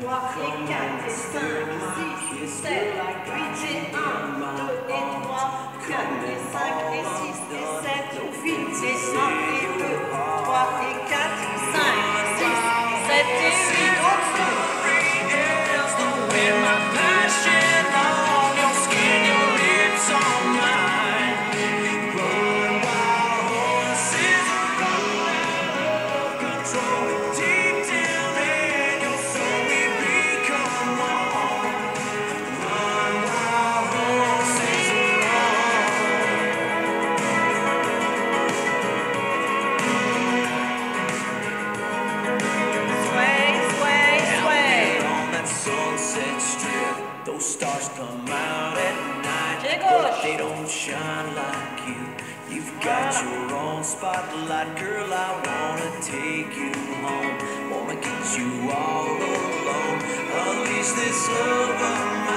3 et 4 et 5 et 6 et 7, 8 et 1, 2 et 3, 4 et 5 et 6 et 7, 8 et 1 et 2, 3 et 4, 5, 6, 7 et 8. Those stars come out at night, but they don't shine like you. You've got your own spotlight, girl, I wanna take you home. Wanna get you all alone, unleash this love of mine.